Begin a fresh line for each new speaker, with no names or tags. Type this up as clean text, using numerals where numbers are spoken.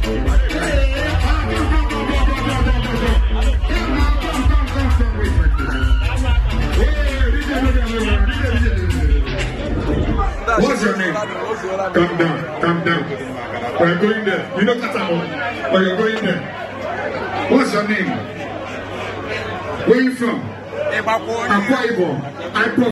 What's your name? Calm down, calm down. We're going there. You know Katamo, but you're going there. What's your name? Where are you from? Akwa Ibom.